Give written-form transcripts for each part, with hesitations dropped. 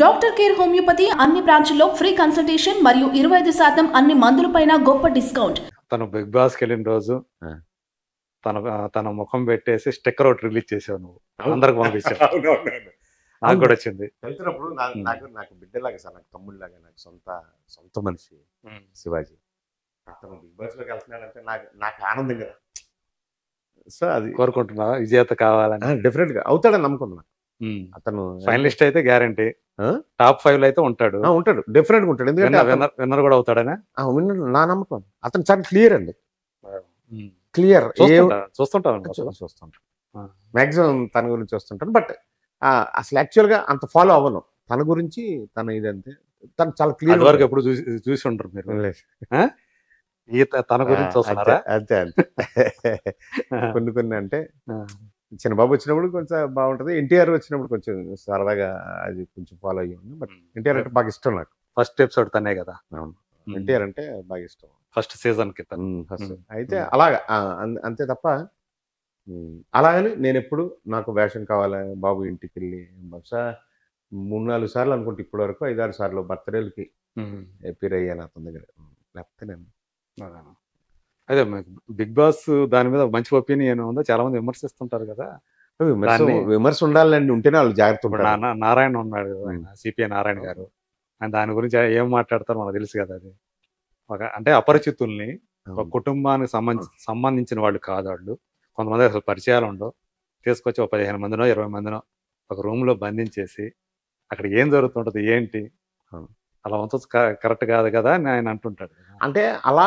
Doctor care homeopathy అన్ని బ్రాంచ్ల్లో free consultation మరియు 25% అన్ని మందులపైన గొప్ప డిస్కౌంట్. తను బిగ్ బాస్కి వెళ్ళిన రోజు తన ముఖం పెట్టేసి స్టిక్కర్ ఒకటి రిలీజ్ చేసావు నువ్వు, అందరికి పంపించావు. నాకు కూడా వచ్చింది. వెళ్తున్నప్పుడు నాకు బిడ్డలాగా సార్, నాకు తమ్ముళ్ళలాగా, నాకు సొంత మనిషి శివాజీ. అతను బిగ్ బాస్ లోకి వెళ్తున్నాడంటే నాకు ఆనందం కదా. సో అది కోరుకుంటున్నా విజేత కావాలని. డెఫినెట్ గా అవుతాడని నమ్ముకుంటున్నా. అతను ఫైనలిస్ట్ అయితే గ్యారంటీ, టాప్ 5 లో అయితే ఉంటాడు. డెఫినెట్ గా ఉంటాడు. ఎందుకంటే విన్నర్ కూడా అవుతాడనే నా నమ్మకం. అతను చాలా క్లియర్ అండి, క్లియర్. చూస్తుంటాను మాక్సిమం తన గురించి వస్తుంటాను. బట్ అసలు యాక్చువల్ గా అంత ఫాలో అవ్వను తన గురించి. తన ఇదంతే, తను చాలా క్లియర్ వరకు ఎప్పుడు చూసి ఉంటారు మీరు. తన గురించి చూస్తున్నారా? అంతే అంతే. కొన్ని అంటే చిన్నబాబు వచ్చినప్పుడు కొంచెం బాగుంటది, ఎన్టీఆర్ వచ్చినప్పుడు కొంచెం సరదాగా అది కొంచెం ఫాలో అయ్యింది. బట్ ఎన్టీఆర్ అంటే బాగా ఇష్టం నాకు. ఫస్ట్ ఎపిసోడ్ తనే కదా. అవును, ఎన్టీఆర్ అంటే బాగా ఇష్టం. ఫస్ట్ సీజన్ కి ఫస్ట్ అయితే అలాగా అంతే తప్ప అలాగని నేను ఎప్పుడు నాకు వేషం కావాలి బాబు ఇంటికి వెళ్ళి బహుశా 3-4 సార్లు అనుకుంటే ఇప్పటి వరకు 5-6 సార్లు బర్త్డేలకి అపీర్ అయ్యాను అతని దగ్గర. లేకపోతే నేను అదే బిగ్ బాస్ దాని మీద మంచి ఒపీనియన్ ఉందో, చాలా మంది విమర్శిస్తుంటారు కదా. విమర్శ ఉండాలండి, ఉంటేనే వాళ్ళు జాగ్రత్త ఉంటారు. నారాయణ ఉన్నాడు కదా, ఆయన సిపిఐ నారాయణ గారు, ఆయన దాని గురించి ఏం మాట్లాడతారో మనకు తెలుసు కదా. అది అంటే అపరిచితుల్ని, ఒక కుటుంబానికి సంబంధించిన వాళ్ళు కాదు వాళ్ళు, కొంతమంది అసలు పరిచయాలు ఉండవు, తీసుకొచ్చి ఒక 15 మందినో 20 మందినో ఒక రూమ్ లో బంధించేసి అక్కడ ఏం జరుగుతుంటది ఏంటి అలా ఉంచొచ్చు, కరెక్ట్ కాదు కదా అని ఆయన అంటుంటాడు. అంటే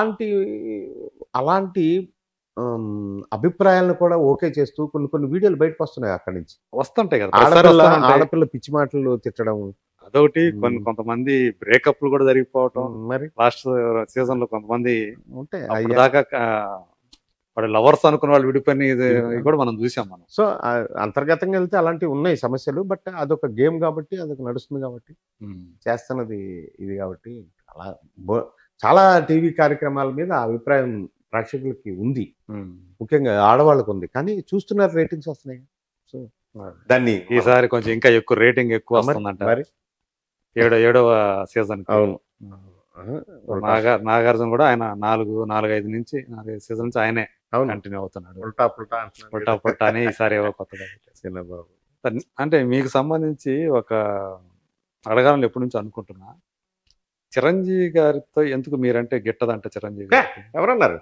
అలాంటి అభిప్రాయాలను కూడా ఓకే చేస్తూ కొన్ని వీడియోలు బయటకు వస్తున్నాయి. అక్కడి నుంచి వస్తుంటాయి కదా, ఆడపిల్ల పిచ్చి మాటలు తిట్టడం అదొకటి. కొంతమంది బ్రేకప్లు కూడా జరిగిపోవటం. మరి లాస్ట్ సీజన్ లో కొంతమంది దాకా వాడు లవర్స్ అనుకున్న వాళ్ళు విడిపోయిన కూడా మనం చూసాం మనం. సో అంతర్గతంగా వెళ్తే అలాంటివి ఉన్నాయి సమస్యలు. బట్ అదొక గేమ్ కాబట్టి, అదొక నడుస్తుంది కాబట్టి, చేస్తున్నది ఇది కాబట్టి అలా చాలా టీవీ కార్యక్రమాల మీద అభిప్రాయం ప్రేక్షకులకి ఉంది, ముఖ్యంగా ఆడవాళ్ళకు ఉంది. కానీ చూస్తున్నారు, రేటింగ్స్ వస్తున్నాయి. సో దాన్ని ఈసారి కొంచెం ఇంకా ఎక్కువ రేటింగ్ ఎక్కువ వస్తుందంట. మరి 7వ సీజన్. అవును, నాగార్జున కూడా ఆయన 4-5 నుంచి 4 సీజన్ నుంచి ఆయనే కంటిన్యూ అవుతున్నాడు. పుల్టా అని ఈసారి కొత్తగా చిన్నబాబు. అంటే మీకు సంబంధించి ఒక అడగాలని ఎప్పటి నుంచి అనుకుంటున్నా, చిరంజీవి గారితో ఎందుకు మీరంటే గిట్టదంట? చిరంజీవి గారికి ఎవరన్నారు?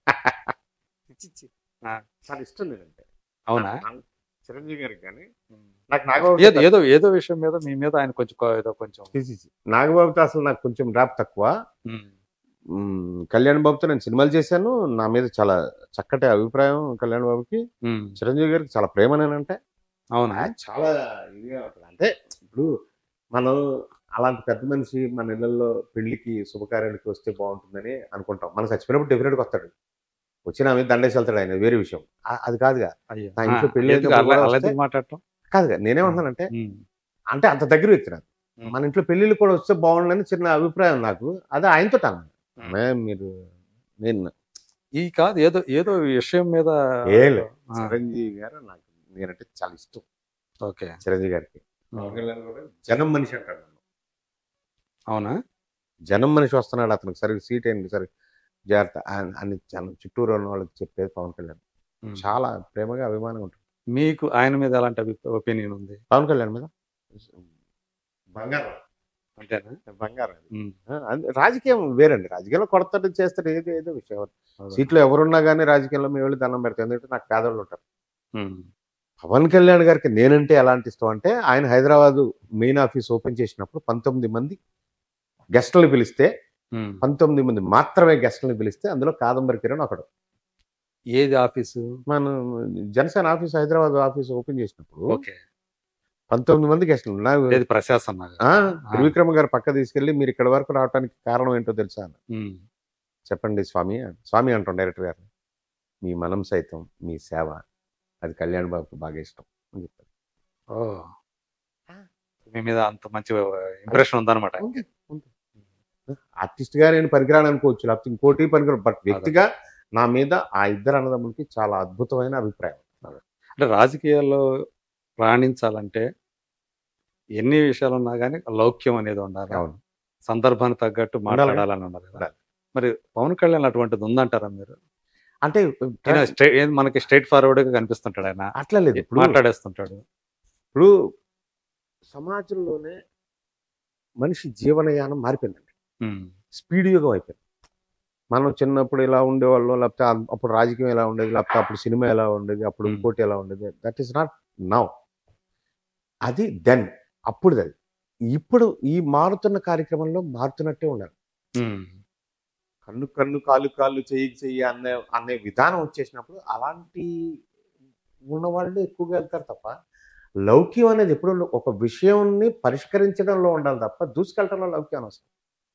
చాలా ఇష్టం లేదంటే. అవునా? చిరంజీవి గారికి కానీ ఏదో విషయం మీద మీ మీద ఆయన కొంచెం నాగబాబుతో అసలు నాకు కొంచెం డ్రాప్ తక్కువ. కళ్యాణ్ బాబుతో నేను సినిమాలు చేశాను, నా మీద చాలా చక్కటి అభిప్రాయం కళ్యాణ్ బాబుకి. చిరంజీవి గారికి చాలా ప్రేమనేనంటే. అవునా? చాలా ఇదిగా ఉంటుంది. అంటే ఇప్పుడు మనం అలాంటి పెద్ద మనిషి మన ఇళ్లలో పెళ్లికి శుభకార్యానికి వస్తే బాగుంటుందని అనుకుంటాం. మనం చచ్చిపోయినప్పుడు డెఫినెట్గా వస్తాడు, వచ్చి నా మీద దండేసి వెళ్తాడు, ఆయన వేరే విషయం. అది కాదుగా, నా ఇంట్లో పెళ్లి మాట్లాడటం కాదుగా. నేనేమంటున్నానంటే అంటే అంత దగ్గర వ్యక్తి నాకు, మన ఇంట్లో పెళ్లిళ్ళు కూడా వస్తే బాగుండని చిన్న అభిప్రాయం నాకు. అదే ఆయనతో మీరు నేను ఈ కాదు ఏదో విషయం మీద. చిరంజీవి గారు నాకు నేనంటే చాలా ఇష్టం. ఓకే, చిరంజీవి గారికి జనం మనిషి అంటాడు నన్ను. అవునా? జనం మనిషి వస్తున్నాడు, అతనికి సరిగ్గా సీట్ అయింది, సరే జాగ్రత్త అని జనం చుట్టూరు ఉన్న వాళ్ళకి చెప్పేది పవన్ కళ్యాణ్. చాలా ప్రేమగా అభిమానంగా ఉంటుంది. మీకు ఆయన మీద ఎలాంటి ఒపీనియన్ ఉంది? పవన్ కళ్యాణ్ మీద బంగారం. అంతేనా? బంగారం. రాజకీయం వేరండి, రాజకీయంలో కొడతాడు చేస్తాడు, ఏదో విషయం. సీట్లో ఎవరున్నా కానీ రాజకీయంలో మేము వెళ్ళి దండం పెడతాం, ఎందుకంటే నాకు పేదవాళ్ళు ఉంటారు. పవన్ కళ్యాణ్ గారికి నేనంటే ఎలాంటి ఇష్టం అంటే, ఆయన హైదరాబాద్ మెయిన్ ఆఫీస్ ఓపెన్ చేసినప్పుడు 19 మంది గెస్టులు పిలిస్తే, 19 మంది మాత్రమే గెస్టులను పిలిస్తే అందులో కాదంబరి కిరణ్ ఒకడు. ఏది ఆఫీసు? మనం Janasena office Hyderabad office open చేసినప్పుడు 19 మంది గెస్టులు. ప్రశాసన త్రివిక్రమ గారు పక్క తీసుకెళ్లి, మీరు ఇక్కడ వరకు రావడానికి కారణం ఏంటో తెలుసా? చెప్పండి స్వామి అంటాం డైరెక్టర్ గారు. మీ మనం సైతం మీ సేవ, అది కళ్యాణ్ బాబుకి బాగా ఇష్టం అని చెప్పారు. మీ మీద అంత మంచి ఇంప్రెషన్ ఉందన్నమాట. ఆర్టిస్ట్ గా నేను పనికిరాను అనుకోవచ్చు, లేకపోతే ఇంకోటి పనికిరాను, బట్ వ్యక్తిగా నా మీద ఆ ఇద్దరు అన్నదమ్ములకి చాలా అద్భుతమైన అభిప్రాయం. అంటే రాజకీయాల్లో రాణించాలంటే ఎన్ని విషయాలు ఉన్నా కానీ లౌక్యం అనేది ఉండాలి, అవును. సందర్భానికి తగ్గట్టు మాట్లాడాలని ఉండాలి కదా. ఉండాలి. మరి పవన్ కళ్యాణ్ అటువంటిది ఉందంటారా మీరు? అంటే మనకి స్ట్రైట్ ఫార్వర్డ్ గా కనిపిస్తుంటాడు ఆయన, అట్లా లేదు. ఇప్పుడు మాట్లాడేస్తుంటాడు. ఇప్పుడు సమాజంలోనే మనిషి జీవనయానం మారిపోయిందండి, స్పీడ్ యుగం అయిపోయింది. మనం చిన్నప్పుడు ఇలా ఉండేవాళ్ళు, లేకపోతే అప్పుడు రాజకీయం ఎలా ఉండేది, లేకపోతే అప్పుడు సినిమా ఎలా ఉండేది, అప్పుడు ఇంకోటి ఎలా ఉండేది. That is not now. అది దెన్, అప్పుడు అది. ఇప్పుడు ఈ మారుతున్న కార్యక్రమంలో మారుతున్నట్టే ఉండాలి. కన్ను కన్ను, కాలు కాళ్ళు, చెయ్యి చెయ్యి అనే విధానం వచ్చేసినప్పుడు అలాంటి ఉన్నవాళ్ళు ఎక్కువగా వెళ్తారు తప్ప, లౌక్యం అనేది ఎప్పుడు ఒక విషయాన్ని పరిష్కరించడంలో ఉండాలి తప్ప దూసుకెళ్ళటంలో లౌక్యం అవసరం.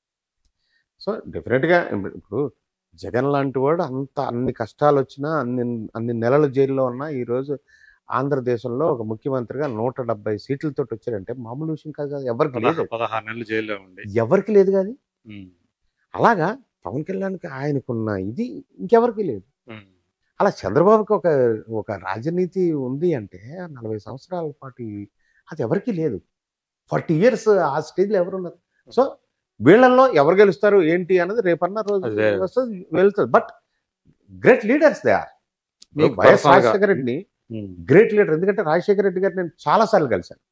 సో డెఫినెట్గా ఇప్పుడు జగన్ లాంటి వాడు అన్ని కష్టాలు వచ్చినా, అన్ని నెలల జైల్లో ఉన్నా ఈరోజు ఆంధ్రదేశంలో ఒక ముఖ్యమంత్రిగా 170 సీట్లతో వచ్చారంటే మామూలు విషయం కాదు కదా. ఎవరికి లేదు, 16 నెలలు జైల్లో ఉండి ఎవరికి లేదు కాదు. అలాగా పవన్ కళ్యాణ్కి ఆయనకున్న ఇది ఇంకెవరికి లేదు. అలా చంద్రబాబుకి ఒక రాజనీతి ఉంది అంటే 40 సంవత్సరాల పాటు అది ఎవరికి లేదు. 40 years ఆ స్టేజ్లో ఎవరున్నారు? సో వీళ్ళల్లో ఎవరు గెలుస్తారు ఏంటి అన్నది రేపన్న రోజు వస్తుంది, వెళ్తుంది. But great leaders they are. YS Rajasekhara రెడ్డిని గ్రేట్ లీడర్. ఎందుకంటే రాజశేఖర రెడ్డి గారు నేను చాలాసార్లు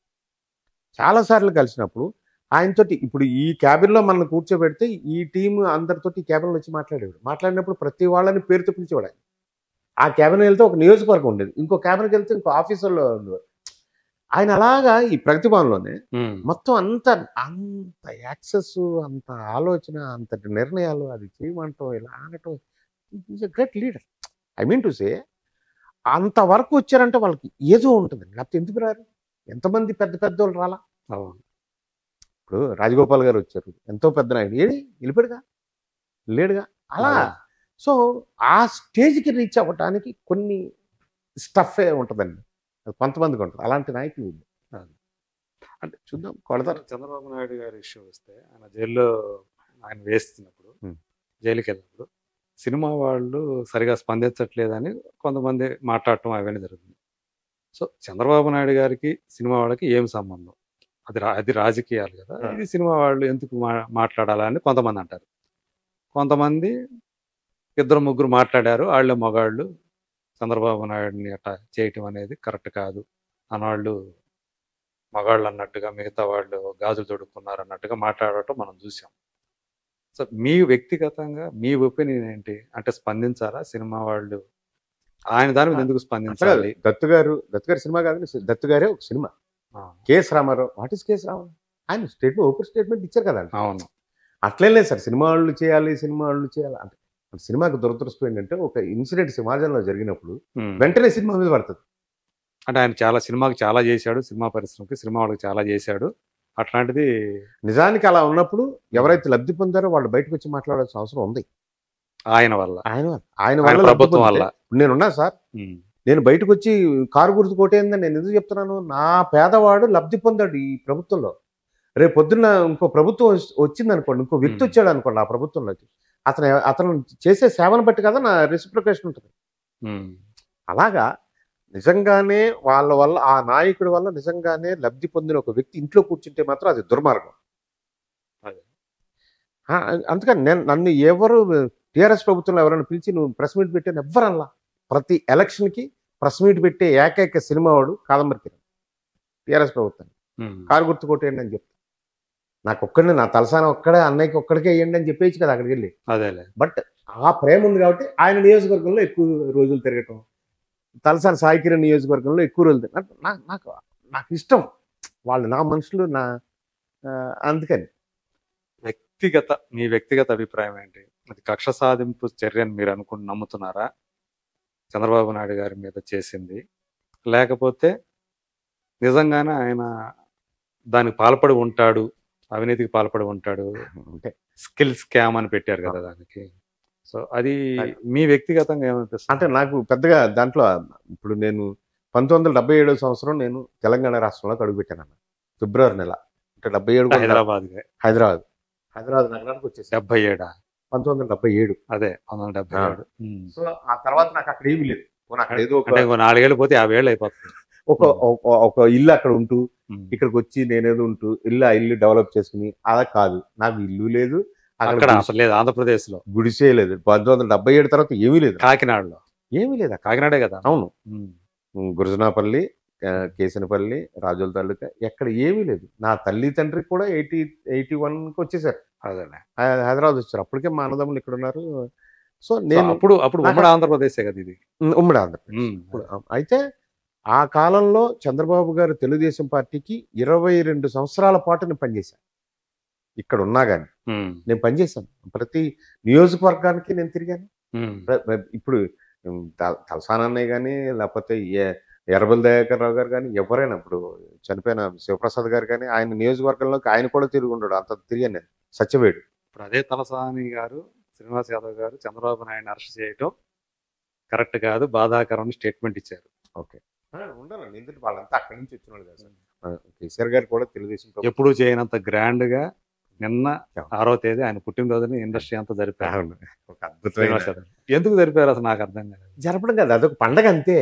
కలిసినప్పుడు ఆయనతోటి, ఇప్పుడు ఈ క్యాబిన్లో మనల్ని కూర్చోబెడితే ఈ టీం అందరితోటి ఈ క్యాబిన్లో వచ్చి మాట్లాడినప్పుడు ప్రతి వాళ్ళని పేరుతో పిలిచేవాడు ఆయన. ఆ క్యాబిన్ వెళ్తే ఒక నియోజకవర్గం ఉండేది, ఇంకో క్యాబిన్కి వెళ్తే ఇంకో ఆఫీసర్లో ఉండేవాడు ఆయన. అలాగా ఈ ప్రతిభవన్లోనే మొత్తం అంత యాక్సెస్, అంత ఆలోచన, అంతటి నిర్ణయాలు, అది చేయమంటాం, ఇలా అనటం. Is a great leader. I mean to say అంతవరకు వచ్చారంటే వాళ్ళకి ఏదో ఉంటుంది, లేకపోతే ఎందుకు రారు? ఎంతమంది పెద్ద పెద్దోళ్ళు రాలా? ఇప్పుడు రాజగోపాల్ గారు వచ్చారు, ఎంతో పెద్ద నాయుడు, వెళ్ళిపోయాడుగా, లేడుగా. అలా సో ఆ స్టేజ్కి రీచ్ అవ్వటానికి కొన్ని స్టఫే ఉంటుందండి, అది కొంతమందికి ఉంటుంది. అలాంటి నాయకులు అంటే చూద్దాం, కొడతారు. చంద్రబాబు నాయుడు గారి ఇష్యూ వస్తే ఆయన జైల్లో ఆయన వేస్తున్నప్పుడు, జైలుకి వెళ్ళినప్పుడు సినిమా వాళ్ళు సరిగా స్పందించట్లేదని కొంతమంది మాట్లాడటం అవన్నీ జరుగుతుంది. సో చంద్రబాబు నాయుడు గారికి సినిమా వాళ్ళకి ఏం సంబంధం? అది రాజకీయాలు కదా, ఇది సినిమా వాళ్ళు ఎందుకు మాట్లాడాలని కొంతమంది అంటారు. కొంతమంది 2-3 మాట్లాడారు, వాళ్ళే మగాళ్ళు, చంద్రబాబు నాయుడిని అట్లా చేయటం అనేది కరెక్ట్ కాదు అన్నవాళ్ళు మగాళ్ళు అన్నట్టుగా, మిగతా వాళ్ళు గాజులు తొడుక్కున్నారు అన్నట్టుగా మాట్లాడటం మనం చూసాం. సో మీ వ్యక్తిగతంగా మీ ఒపీనియన్ ఏంటి? అంటే స్పందించారా సినిమా వాళ్ళు? ఆయన దాని మీద ఎందుకు స్పందించాలి? దత్తు గారు సినిమా కాదు, దత్తు గారే ఒక cinema. KS Ramarao, what is KS Ramarao? ఆయన ఓపెన్ స్టేట్మెంట్ ఇచ్చారు కదా. అవును, అట్లేం లేదు సార్, సినిమా వాళ్ళు చేయాలి అంటే సినిమాకు దురదృష్టం ఏంటంటే ఒక ఇన్సిడెంట్ సమాజంలో జరిగినప్పుడు వెంటనే సినిమా మీద పడుతుంది. అంటే ఆయన సినిమాకి చాలా చేశాడు, సినిమా పరిశ్రమకి, సినిమా వాళ్ళకి చాలా చేశాడు. అట్లాంటిది నిజానికి అలా ఉన్నప్పుడు ఎవరైతే లబ్ధి పొందారో వాళ్ళు బయటకు వచ్చి మాట్లాడాల్సిన అవసరం ఉంది. ఆయన వల్ల ప్రభుత్వం వల్ల నేనున్నా సార్, నేను బయటకు వచ్చి కారు గుర్తు కొట్టేందని నేను ఎందుకు చెప్తున్నాను? నా పేదవాడు లబ్ధి పొందాడు ఈ ప్రభుత్వంలో. రేపు పొద్దున్న ఇంకో ప్రభుత్వం వచ్చింది అనుకోండి, ఇంకో వ్యక్తి వచ్చాడు అనుకోండి ఆ ప్రభుత్వంలోకి, అతను చేసే సేవను బట్టి కదా నా రెసిప్రికేషన్ ఉంటుంది. అలాగా నిజంగానే వాళ్ళ వల్ల, ఆ నాయకుడి వల్ల నిజంగానే లబ్ధి పొందిన ఒక వ్యక్తి ఇంట్లో కూర్చుంటే మాత్రం అది దుర్మార్గం. అందుకని నన్ను ఎవరు టీఆర్ఎస్ ప్రభుత్వంలో ఎవరైనా పిలిచి నువ్వు ప్రెస్ మీట్ పెట్టాను ఎవ్వరల్లా. ప్రతి ఎలక్షన్కి ప్రెస్ మీట్ పెట్టే ఏకైక సినిమా వాడు కాదంబరి కిరణ్. టీఆర్ఎస్ ప్రభుత్వాన్ని కారు గుర్తు కొట్టేయండి అని చెప్తాను. నాకు ఒక్కడిని, నా తలసాన ఒక్కడే, అన్నయ్యకి ఒక్కడికే వేయండి అని చెప్పేసి కదా అక్కడికి వెళ్ళి. అదేలే. బట్ ఆ ప్రేమ ఉంది కాబట్టి ఆయన నియోజకవర్గంలో ఎక్కువ రోజులు తిరగటం, తలసాని సాయి కిరణ్ నియోజకవర్గంలో ఎక్కువ రోజులు నాకు ఇష్టం వాళ్ళు, నా మనుషులు, అందుకని. మీ వ్యక్తిగత అభిప్రాయం ఏంటి? అది కక్ష సాధింపు చర్యని మీరు నమ్ముతున్నారా చంద్రబాబు నాయుడు గారి మీద చేసింది? లేకపోతే నిజంగానే ఆయన దానికి పాల్పడి ఉంటాడు, అవినీతికి పాల్పడి ఉంటాడు, అంటే స్కిల్ స్కామ్ అని పెట్టారు కదా దానికి? సో అది మీ వ్యక్తిగతంగా ఏమనిపిస్తుంది? అంటే నాకు పెద్దగా దాంట్లో, ఇప్పుడు నేను 1977 సంవత్సరం నేను తెలంగాణ రాష్ట్రంలోకి అడుగుపెట్టాను అన్న, ఫిబ్రవరి నెల. అంటే 77 హైదరాబాద్ నగరానికి వచ్చేసి 77 1977. అదే 1977. సో ఆ తర్వాత నాకు అక్కడ ఏమీ లేదు. నాకు ఏదో 4 ఏళ్ళు పోతే 50 ఏళ్ళు అయిపోతుంది. ఒక ఇల్లు అక్కడ ఉంటూ ఇక్కడికి వచ్చి నేనేదో ఉంటూ ఇల్లు డెవలప్ చేసుకుని అలా కాదు. నాకు ఇల్లు లేదు, అక్కడ అసలు లేదు, ఆంధ్రప్రదేశ్ లో గుడిసే లేదు. 1977 తర్వాత ఏమీ లేదు, కాకినాడలో ఏమీ లేదు. కాకినాడే కదా. అవును, గురుజనాపల్లి, కేసనపల్లి, రాజుల తాలూకా ఎక్కడ ఏమీ లేదు. నా తల్లి తండ్రి కూడా 81కి వచ్చేసారు, హైదరాబాద్ వచ్చారు. అప్పటికే మా అన్నదమ్ములు ఇక్కడ ఉన్నారు. సో నేను అప్పుడు ఉమ్మడి ఆంధ్రప్రదేశే కదా ఇది, ఉమ్మడి ఆంధ్రప్రదేశ్. అయితే ఆ కాలంలో చంద్రబాబు గారు తెలుగుదేశం పార్టీకి 22 సంవత్సరాల పాటు నేను పనిచేశాను. ఇక్కడ ఉన్నా కానీ నేను పనిచేశాను. ప్రతి నియోజకవర్గానికి నేను తిరిగాను. ఇప్పుడు తలసానన్నయ్య కానీ, లేకపోతే ఎర్రబెల్లి దయాకర్ రావు గారు కానీ, ఎవరైనా ఇప్పుడు చనిపోయిన శివప్రసాద్ గారు కానీ, ఆయన నియోజకవర్గంలోకి ఆయన కూడా తిరిగి ఉండడు, అంత తిరిగాను నేను. సత్యవేడు. ఇప్పుడు అదే తలసాని గారు, శ్రీనివాస్ యాదవ్ గారు చంద్రబాబు నాయుడు అరెస్ట్ చేయటం కరెక్ట్ కాదు, బాధాకరం స్టేట్మెంట్ ఇచ్చారు. ఓకే, ఉండాలండి, ఎందుకంటే వాళ్ళంతా అక్కడి నుంచి వచ్చిన వాళ్ళు కదా. కేసీఆర్ గారు కూడా తెలుగుదేశం ఎప్పుడు చేయనంత గ్రాండ్ గా నిన్న 6వ తేదీ ఆయన పుట్టినరోజుని ఇండస్ట్రీ అంతా జరిపారు. ఒక అద్భుతమైన, ఎందుకు జరిపారు అసలు నాకు అర్థం కాదు. జరపడం కాదు, అదొక పండగ అంతే.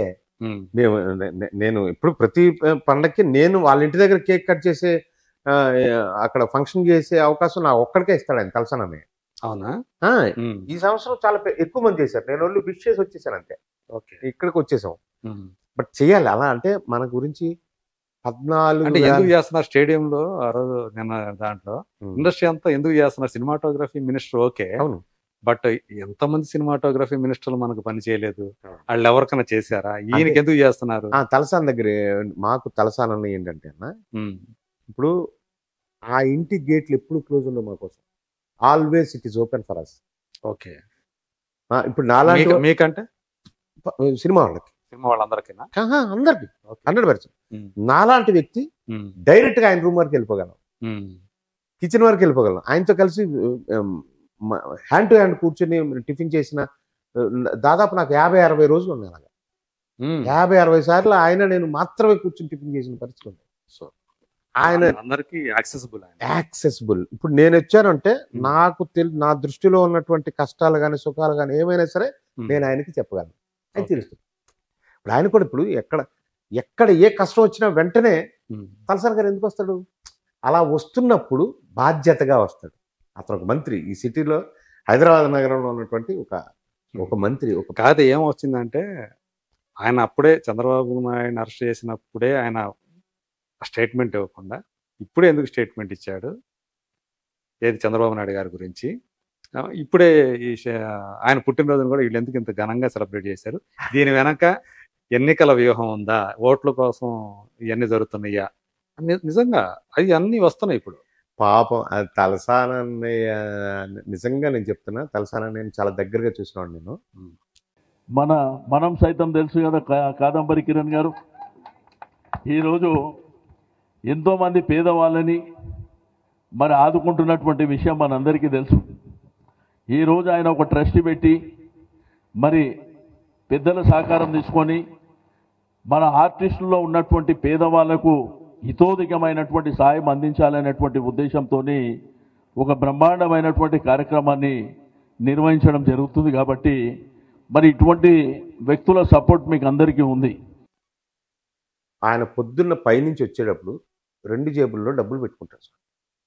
నేను ఇప్పుడు ప్రతి పండగకి నేను వాళ్ళ ఇంటి దగ్గర కేక్ కట్ చేసే అక్కడ ఫంక్షన్ చేసే అవకాశం నా ఒక్కడికే ఇస్తాడు ఆయన, తలసానని. అవునా? ఈ సంవత్సరం చాలా ఎక్కువ మంది చేశారు, నేను వాళ్ళు విష్ చేసి వచ్చేసాను అంతే. ఇక్కడికి వచ్చేసాం. బట్ చెయ్యాలి అలా, అంటే మన గురించి 14 ఎందుకు చేస్తున్నారు స్టేడియంలో ఆ రోజు నిన్న దాంట్లో ఇండస్ట్రీ అంతా ఎందుకు చేస్తున్నారు? సినిమాటోగ్రఫీ మినిస్టర్ ఓకే, అవును, బట్ ఎంతమంది సినిమాటోగ్రఫీ మినిస్టర్లు మనకు పని చేయలేదు, వాళ్ళు ఎవరికైనా చేశారా? ఈయనకి ఎందుకు చేస్తున్నారు? తలసాన్ దగ్గర మాకు తలసానన్న ఏంటంటే అన్న, ఇప్పుడు ఆ ఇంటి గేట్లు ఎప్పుడు క్లోజ్ ఉండవు మా కోసం, always it is open for us. Okay, ఇప్పుడు నాలాంటి మీకంటే సినిమా వాళ్ళకి, సినిమా వాళ్ళందరికీ, అందరికి 100%. నాలాంటి వ్యక్తి డైరెక్ట్ గా ఆయన రూమ్ వరకు వెళ్ళిపోగలం, కిచెన్ వరకు వెళ్ళిపోగలం. ఆయనతో కలిసి హ్యాండ్ టు హ్యాండ్ కూర్చొని టిఫిన్ చేసిన దాదాపు నాకు 50-60 రోజులు ఉన్నాయి. అలాగా 50-60 సార్లు ఆయన నేను మాత్రమే కూర్చొని టిఫిన్ చేసిన పరిస్థితి ఉంది. సో ఆయన అందరికి యాక్సెసిబుల్. ఇప్పుడు నేను వచ్చానంటే నాకు నా దృష్టిలో ఉన్నటువంటి కష్టాలు కానీ సుఖాలు కానీ ఏమైనా సరే నేను ఆయనకి చెప్పగలను, ఆయన తెలుస్తుంది. ఇప్పుడు ఆయన కూడా ఇప్పుడు ఎక్కడ ఏ కష్టం వచ్చినా వెంటనే తలసాని గారు ఎందుకు వస్తాడు? అలా వస్తున్నప్పుడు బాధ్యతగా వస్తాడు. అతను ఒక మంత్రి, ఈ సిటీలో హైదరాబాద్ నగరంలో ఉన్నటువంటి ఒక మంత్రి. ఒక కాదు, ఏమొచ్చిందంటే ఆయన అప్పుడే చంద్రబాబు నాయుడు అరెస్ట్ చేసినప్పుడే ఆయన స్టేట్మెంట్ ఇవ్వకుండా ఇప్పుడే ఎందుకు స్టేట్మెంట్ ఇచ్చాడు? ఏది చంద్రబాబు నాయుడు గారి గురించి ఇప్పుడే ఆయన పుట్టినరోజును కూడా వీళ్ళు ఎందుకు ఇంత ఘనంగా సెలబ్రేట్ చేశారు? దీని వెనక ఎన్నికల వ్యూహం ఉందా? ఓట్ల కోసం ఇవన్నీ జరుగుతున్నాయా? నిజంగా అవి అన్నీ వస్తున్నాయి ఇప్పుడు. పాపం అది తలసానన్నయ్య, నిజంగా నేను చెప్తున్నా, తలసానన్నయ్యని చాలా దగ్గరగా చూసినాడు నేను. మనం సైతం తెలుసు కదా కాదంబరి కిరణ్ గారు, ఈరోజు ఎంతోమంది పేదవాళ్ళని మరి ఆదుకుంటున్నటువంటి విషయం మనందరికీ తెలుసు. ఈరోజు ఆయన ఒక ట్రస్ట్ పెట్టి మరి పెద్దల సహకారం తీసుకొని మన ఆర్టిస్టుల్లో ఉన్నటువంటి పేదవాళ్లకు హితోధికమైనటువంటి సాయం అందించాలనేటువంటి ఉద్దేశంతో ఒక బ్రహ్మాండమైనటువంటి కార్యక్రమాన్ని నిర్వహించడం జరుగుతుంది. కాబట్టి మరి ఇటువంటి వ్యక్తుల సపోర్ట్ మీకు అందరికీ ఉంది. ఆయన పొద్దున్న పైనుంచి వచ్చేటప్పుడు 2 జేబుల్లో డబ్బులు పెట్టుకుంటారు సార్.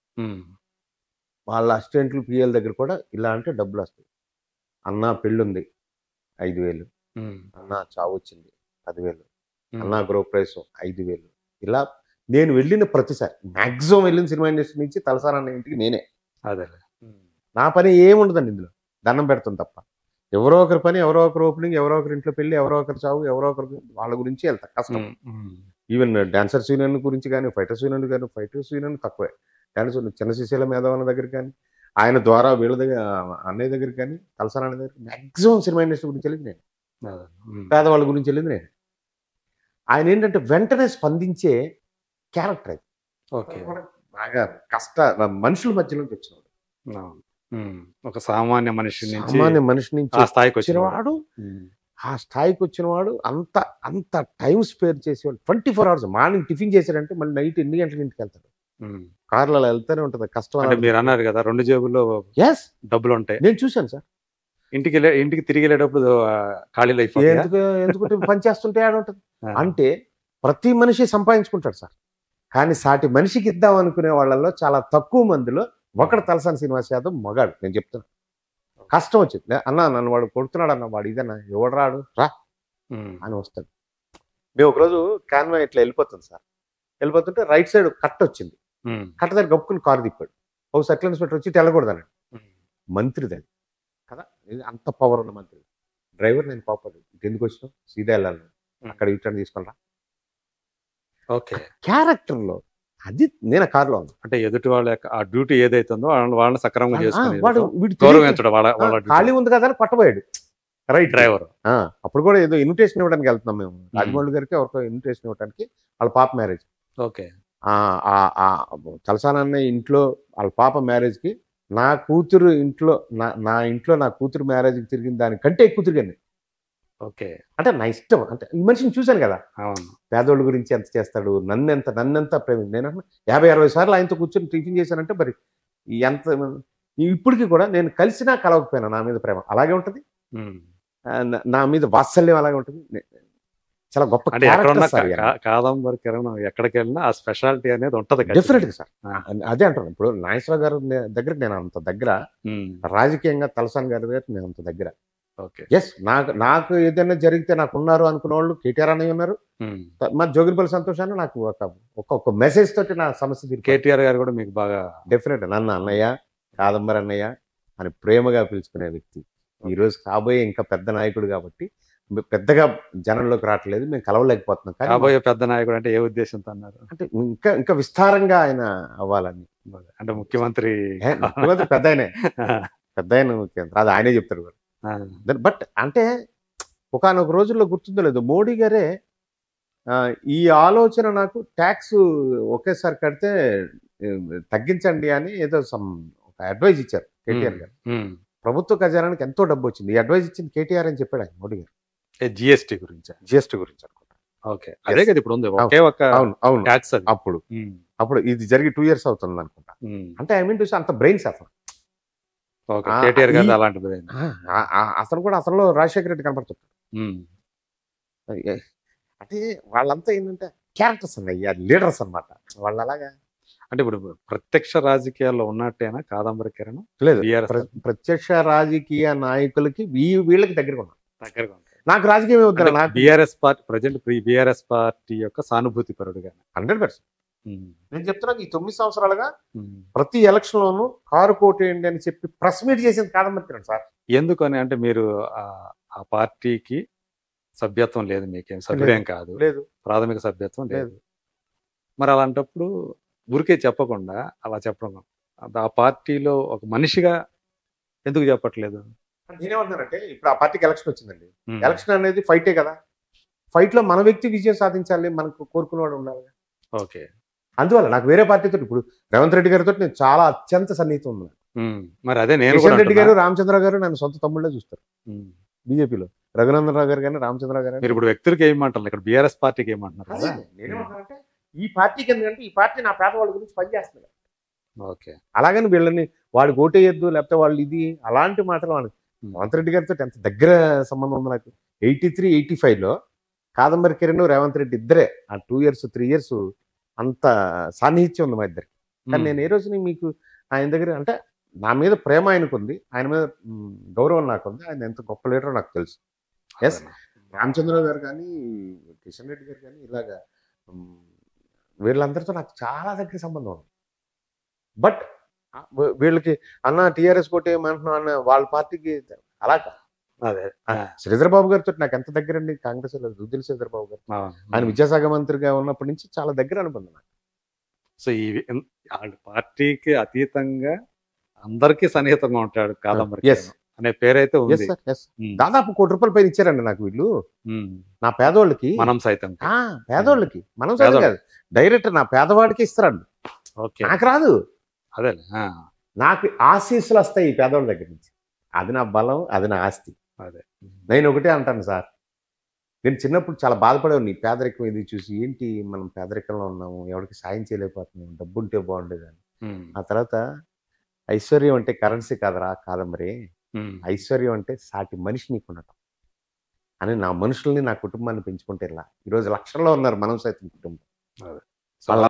వాళ్ళ అసిస్టెంట్లు పిఎల్ దగ్గర కూడా ఇలా అంటే డబ్బులు వస్తాయి. అన్నా పెళ్ళుంది 5,000, అన్నా చావు వచ్చింది 10,000, అన్నా గ్రో ప్రైస్ 5,000. ఇలా నేను వెళ్ళిన ప్రతిసారి మ్యాక్సిమం వెళ్ళిన సినిమా ఇండస్ట్రీ నుంచి తలసాని అన్న ఇంటికి నేనే. అదే నా పని ఏముండదండి, ఇందులో దండం పెడతాం తప్ప. ఎవరో ఒకరి పని, ఎవరో ఒకరు ఓపెనింగ్, ఎవరో ఒకరి ఇంట్లో పెళ్ళి, ఎవరో ఒకరు చావు, ఎవరో ఒకరు వాళ్ళ గురించి వెళ్తా కష్టం. ఈవెన్ డాన్సర్స్ యూనియన్ గురించి కానీ, ఫైటర్స్ యూనియన్ తక్కువే. డాన్సర్ చిన్న శ్రీశైలం మేధావన్న దగ్గర కానీ, ఆయన ద్వారా వీళ్ళ దగ్గర అన్నయ్య దగ్గర కానీ, తలసాని అన్న దగ్గర మ్యాక్సిమం సినిమా ఇండస్ట్రీ గురించి వెళ్ళింది నేను, పేదవాళ్ళ గురించి వెళ్ళింది నేను. ఆయన ఏంటంటే వెంటనే స్పందించే క్యారెక్టర్ అది. బాగా మనుషుల మధ్యలోకి వచ్చినవాడు, ఒక సామాన్య మనిషి నుంచి ఆ స్థాయికి వచ్చినవాడు. ఆ స్థాయికి వచ్చినవాడు అంత టైం స్పేర్ చేసేవాడు. 24 hours. మార్నింగ్ టిఫిన్ చేశాడంటే మళ్ళీ నైట్ ఎన్ని గంటలకు ఇంటికి వెళ్తాడు. కార్లో అలా వెళ్తూనే ఉంటుంది. కష్టం. మీరు అన్నారు కదా 2 జేబుల్లో డబ్బులు ఉంటాయి, నేను చూశాను సార్. ఇంటికి తిరిగి వెళ్ళేటప్పుడు ఖాళీ లైఫ్ ఎందుకంటే పని చేస్తుంటే ఆడ ఉంటుంది. అంటే ప్రతి మనిషి సంపాదించుకుంటాడు సార్, కానీ సాటి మనిషికి ఇద్దాం అనుకునే వాళ్ళల్లో చాలా తక్కువ మందిలో ఒకడు తలసాని శ్రీనివాస్ యాదవ్ మగాడు. నేను చెప్తున్నా, కష్టం వచ్చింది అన్న, నన్ను వాడు కొడుతున్నాడు అన్న, వాడు ఇదన్నా ఎవడు రాడు రా అని వస్తాడు. మేము ఒకరోజు కాన్వే ఇట్లా వెళ్ళిపోతుంది సార్, వెళ్ళిపోతుంటే రైట్ సైడ్ కట్ట వచ్చింది, కట్ట దగ్గర గప్పుకుని కారు తిప్పాడు. ఒక సర్కిల్ ఇన్స్పెక్టర్ వచ్చి తెల్లకూడదన్నాడు. మంత్రిది అది కదా, ఇది అంత పవర్ ఉన్న మంత్రి. డ్రైవర్ నేను పాపడు ఎందుకు వచ్చినావు, సీదా వెళ్ళాలి, అక్కడ యూటర్న్ తీసుకుని. ఓకే, క్యారెక్టర్లో అది నేను కారులో ఉన్నా అంటే ఎదుటి వాళ్ళ ఆ డ్యూటీ ఏదైతుందో వాళ్ళని సక్రమంగా చేసుకుని వాడు గౌరవించడం ఖాళీ ఉంది కదా అని పట్టబోయాడు రైట్ డ్రైవర్. అప్పుడు కూడా ఏదో ఇన్విటేషన్ ఇవ్వడానికి వెళ్తున్నాం మేము, రాజమౌళి గారికి ఎవరికో ఇన్విటేషన్ ఇవ్వడానికి, వాళ్ళ పాప మ్యారేజ్. ఓకే, తలసాని అన్నయ్య ఇంట్లో వాళ్ళ పాప మ్యారేజ్కి నా కూతురు ఇంట్లో నా ఇంట్లో నా కూతురు మ్యారేజ్కి తిరిగిన దానికంటే ఎక్కువ తిరిగాను. ఓకే, అంటే నా ఇష్టం, అంటే ఈ మనిషిని చూశాను కదా, అవును, పేదోళ్ళ గురించి ఎంత చేస్తాడు, నన్నెంత ప్రేమ. నేను 50-60 సార్లు ఆయనతో కూర్చొని టిఫిన్ చేశానంటే మరి ఎంత. ఇప్పటికీ కూడా నేను కలిసినా కలవకపోయినా నా మీద ప్రేమ అలాగే ఉంటుంది, నా మీద వాత్సల్యం అలాగే ఉంటుంది. చాలా గొప్ప కాదంబరి కిరణ్ ఎక్కడికి వెళ్ళినా ఆ స్పెషాలిటీ అనేది ఉంటది డెఫినెట్ గా సార్. అదే అంటున్నాను, ఇప్పుడు నాగేశ్వరరావు గారు దగ్గరికి నేను అంత దగ్గర, రాజకీయంగా తలసాని గారి దగ్గర నేను అంత దగ్గర. ఎస్, నాకు ఏదైనా జరిగితే నాకు ఉన్నారు అనుకున్న వాళ్ళు కేటీఆర్ అన్నయ్య ఉన్నారు, మా జోగినిపల్లి సంతోషాన్ని నాకు ఒక మెసేజ్ తోటి నా సమస్య. కేటీఆర్ గారు కూడా మీకు బాగా డెఫినెట్ నన్ను అన్నయ్య, కాదంబరి అన్నయ్య అని ప్రేమగా పిలుచుకునే వ్యక్తి. ఈ రోజు కాబోయే ఇంకా పెద్ద నాయకుడు కాబట్టి పెద్దగా జనంలోకి రావట్లేదు, మేము కలవలేకపోతున్నాం. కాబోయే పెద్ద నాయకుడు అంటే ఏ ఉద్దేశంతో అన్నారు? అంటే ఇంకా విస్తారంగా ఆయన అవ్వాలని. అంటే ముఖ్యమంత్రి పెద్ద ఆయన ముఖ్యమంత్రి, అది ఆయనే చెప్తారు. బట్ అంటే ఒకనొక రోజుల్లో గుర్తుందో లేదు, మోడీ గారే ఈ ఆలోచన నాకు ట్యాక్స్ ఒకేసారి కడితే తగ్గించండి అని ఏదో ఒక అడ్వైజ్ ఇచ్చారు కేటీఆర్ గారు. ప్రభుత్వ ఖజానానికి ఎంతో డబ్బు వచ్చింది, ఈ అడ్వైజ్ ఇచ్చింది కేటీఆర్ అని చెప్పాడు ఆయన మోడీ గారు. జిఎస్టీ గురించి అనుకుంటా. ఓకే, అదే కదా ఇప్పుడు ఉంది ఒకే ఒక అవును ట్యాక్స్. అప్పుడు ఇది జరిగి 2 years అవుతుంది అనుకుంటా. అంటే ఐ మీన్ టు సే అంత బ్రెయిన్స్ అతను. కేటీఆర్ గారు అలాంటి అతను కూడా అతనిలో రాజశేఖర రెడ్డి కనపడుతుంటాడు. అంటే వాళ్ళంతా ఏంటంటే క్యారెక్టర్స్ అన్నయ్య, లీడర్స్ అన్నమాట వాళ్ళు. అలాగా అంటే ఇప్పుడు ప్రత్యక్ష రాజకీయాల్లో ఉన్నట్టేనా కాదంబరి కిరణ్? లేదు, ప్రత్యక్ష రాజకీయ నాయకులకి వీళ్ళకి దగ్గరగా ఉన్నారు. నాకు రాజకీయం వద్దు, నాకు BRS party present BRS party యొక్క సానుభూతి పరుడుగా 100%. నేను చెప్తున్నా, ఈ 9 సంవత్సరాలుగా ప్రతి ఎలక్షన్ లోను కారు కోటేయండి అని చెప్పి ప్రెస్ మీట్ చేసింది కాదంబరి కిరణ్ సార్. ఎందుకని అంటే మీరు ఆ పార్టీకి సభ్యత్వం లేదు, మీకేం సభ్యుడేం కాదు, లేదు, ప్రాథమిక సభ్యత్వం లేదు. మరి అలాంటప్పుడు ఊరికే చెప్పకుండా అలా చెప్పడం, ఆ పార్టీలో ఒక మనిషిగా ఎందుకు చెప్పట్లేదు? నేనేమంటున్నానంటే, ఇప్పుడు ఆ పార్టీకి ఎలక్షన్ వచ్చిందండి, ఎలక్షన్ అనేది ఫైటే కదా, ఫైట్ లో మన వ్యక్తి విజయం సాధించాలి, మనకు కోరుకునేవాడు ఉండాలి. ఓకే, అందువల్ల నాకు వేరే పార్టీతో, ఇప్పుడు రేవంత్ రెడ్డి గారితో నేను చాలా అత్యంత సన్నిహితం ఉన్నాను. మరి అదే నేను కిషన్ రెడ్డి గారు, రామచంద్ర గారు నన్ను సొంత తమ్ముళ్ళే చూస్తారు బీజేపీలో. రఘునందన్ రావు గారు కానీ, రామచంద్ర గారు. మీరు ఇప్పుడు వ్యక్తులకి ఏమంటారు, ఇక్కడ బీఆర్ఎస్ పార్టీకి ఏమంటున్నారు? నేనేమంటానంటే, ఈ పార్టీకి ఎందుకంటే ఈ పార్టీ నా పేదవాళ్ళ గురించి పనిచేస్తుంది. ఓకే, అలాగని వీళ్ళని వాడికి ఓటేయద్దు లేకపోతే వాళ్ళు ఇది అలాంటి మాటలు వాళ్ళకి. రేవంత్ రెడ్డి గారితో ఎంత దగ్గర సంబంధం ఉంది నాకు. 83, 85లో కాదంబరి కిరణ్, రేవంత్ రెడ్డి ఇద్దరే ఆ 2 years 3 years అంత సాన్నిహిత్యం ఉంది మా ఇద్దరికి. కానీ నేను ఏ రోజుని మీకు ఆయన దగ్గర అంటే నా మీద ప్రేమ ఆయనకు ఉంది, ఆయన మీద గౌరవం నాకు ఉంది. ఆయన ఎంత గొప్ప లీడరో నాకు తెలుసు. ఎస్, రామచంద్రరావు గారు కానీ, కిషన్ రెడ్డి గారు కానీ, ఇలాగా వీళ్ళందరితో నాకు చాలా దగ్గర సంబంధం ఉంది. బట్ వీళ్ళకి అన్న టీఆర్ఎస్ కోటే ఏమంటున్నావు అన్న వాళ్ళ పార్టీకి అలా కాదు. అదే శ్రీధర్ బాబు గారితో నాకు ఎంత దగ్గర అండి, కాంగ్రెస్ దుద్దిల శ్రీధర్ బాబు గారు. ఆయన విద్యాశాఖ మంత్రిగా ఉన్నప్పటి నుంచి చాలా దగ్గర అనుకుంది నాకు. సో ఈ వాళ్ళ పార్టీకి అతీతంగా అందరికీ సన్నిహితంగా ఉంటాడు కాదంబరి అనే పేరైతే ఉంది. దాదాపు ₹1 పైన ఇచ్చారండి నాకు వీళ్ళు, నా పేదోళ్ళకి. మనం సైతం పేదోళ్ళకి, మనం సైతం కాదు, డైరెక్ట్ నా పేదవాడికి ఇస్తారండి. నాకు రాదు, అదే నాకు ఆశీస్సులు వస్తాయి ఈ పేదోళ్ళ దగ్గర నుంచి. అది నా బలం, అది నా ఆస్తి. అదే నేను ఒకటే అంటాను సార్, నేను చిన్నప్పుడు చాలా బాధపడేవాడిని నీ పేదరికం ఇది చూసి. ఏంటి మనం పేదరికంలో ఉన్నాము, ఎవరికి సాయం చేయలేకపోతున్నాము, డబ్బు ఉంటే బాగుండేది అని. ఆ తర్వాత ఐశ్వర్యం అంటే కరెన్సీ కాదరా కాదంబరి, ఐశ్వర్యం అంటే సాటి మనిషి నీకు ఉండటం. అని నా మనుషుల్ని, నా కుటుంబాన్ని పెంచుకుంటే ఇలా ఈరోజు లక్షల్లో ఉన్నారు మనం సైతం కుటుంబం. అదే.